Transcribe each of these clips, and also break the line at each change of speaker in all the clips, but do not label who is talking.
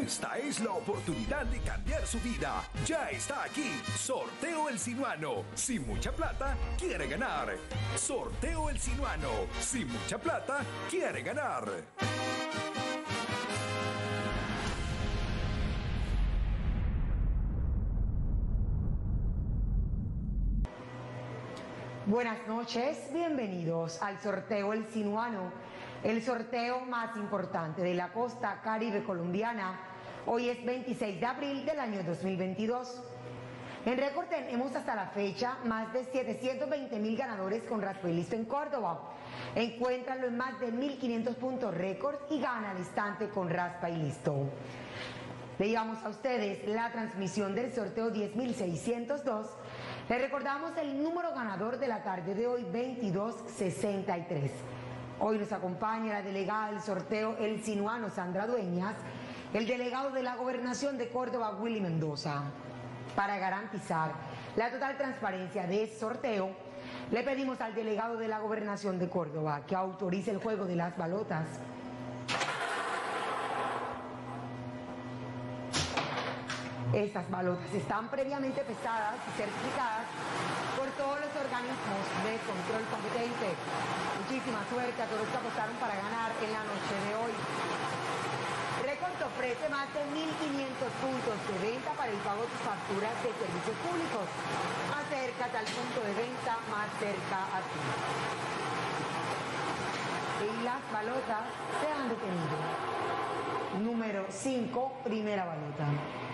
Esta es la oportunidad de cambiar su vida. Ya está aquí. Sorteo El Sinuano. Sin mucha plata, quiere ganar. Sorteo El Sinuano. Sin mucha plata, quiere ganar.
Buenas noches, bienvenidos al sorteo El Sinuano, el sorteo más importante de la costa caribe colombiana. Hoy es 26 de abril del año 2022. En récord tenemos hasta la fecha más de 720.000 ganadores con raspa y listo en Córdoba. Encuéntralo en más de 1.500 puntos récord y gana al instante con raspa y listo. Le llevamos a ustedes la transmisión del sorteo 10.602. Le recordamos el número ganador de la tarde de hoy, 2263. Hoy nos acompaña la delegada del sorteo El Sinuano, Sandra Dueñas, el delegado de la Gobernación de Córdoba, Willy Mendoza. Para garantizar la total transparencia de este sorteo, le pedimos al delegado de la Gobernación de Córdoba que autorice el juego de las balotas. Estas balotas están previamente pesadas y certificadas por todos los organismos de control competente. Muchísima suerte a todos los que apostaron para ganar en la noche de hoy. Record ofrece más de 1.500 puntos de venta para el pago de tus facturas de servicios públicos. Acércate al punto de venta más cerca a ti. Y las balotas se han detenido. Número 5, primera balota.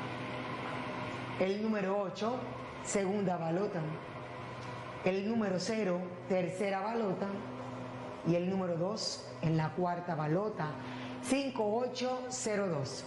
El número 8, segunda balota. El número 0, tercera balota. Y el número 2 en la cuarta balota. 5802.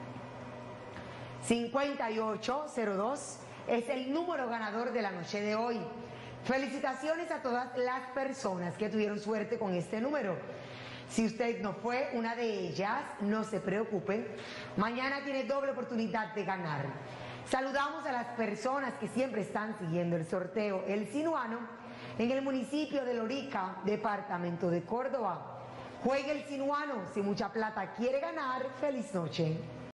5802 es el número ganador de la noche de hoy. Felicitaciones a todas las personas que tuvieron suerte con este número. Si usted no fue una de ellas, no se preocupe. Mañana tiene doble oportunidad de ganar. Saludamos a las personas que siempre están siguiendo el sorteo El Sinuano en el municipio de Lorica, departamento de Córdoba. Juegue El Sinuano, si mucha plata quiere ganar. Feliz noche.